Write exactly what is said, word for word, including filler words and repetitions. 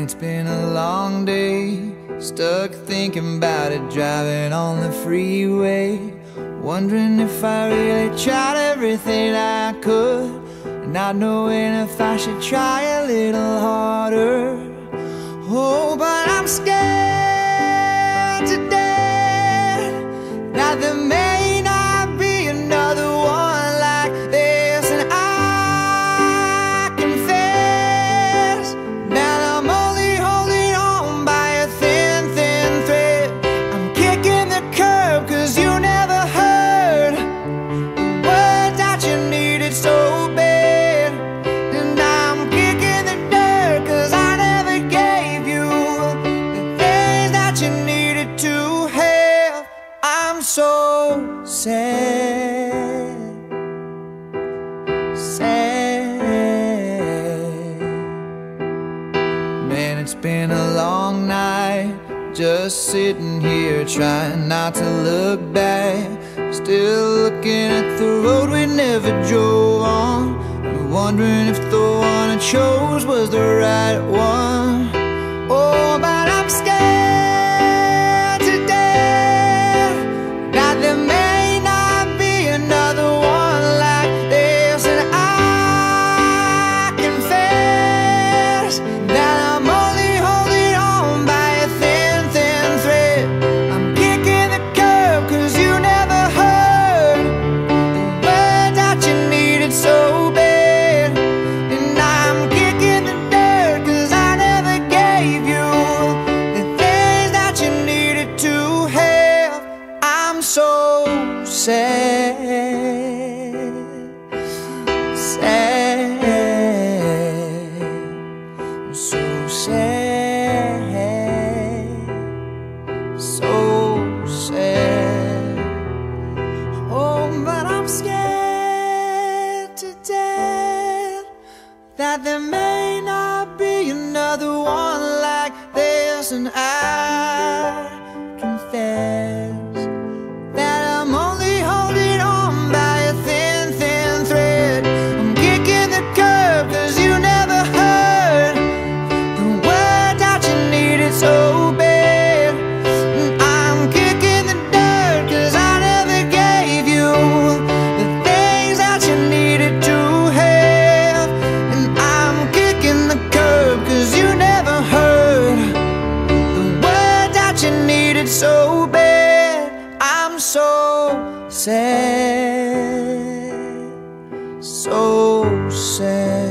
it's been a long day, stuck thinking about it, driving on the freeway, wondering if I really tried everything I could, and not knowing if I should try a little harder. Oh, but I'm scared to death that there may not be another one like this, and I confess that I'm only holding on by a thin, thin thread. I'm kicking the curb cause you never heard the words that you needed so bad, and I'm kicking the dirt cause I never gave you the things that you needed to have. I'm so sad, sad. Man, it's been a long night, just sitting here trying not to look back, still looking at the road we never drove on, and wondering if the one I chose was the right one. Oh, but I'm scared to death that there may not be another one like this, and I confess that I'm only holding on by a thin, thin thread. I'm kicking the curb cause you never heard the words that you needed so bad, and I'm kicking the dirt cause I never gave you the things that you needed to have. I'm so sad, sad, so sad, so sad. Oh, but I'm scared to death that there may not be another one like this, and I confess that I'm only holding on by a thin, thin thread. I'm kicking the curb cause you never heard the words that you needed so bad, and I'm kicking the dirt cause I never gave you the things that you needed to have, and I'm kicking the curb cause you never heard the words that you needed so bad. I'm so sad, so sad.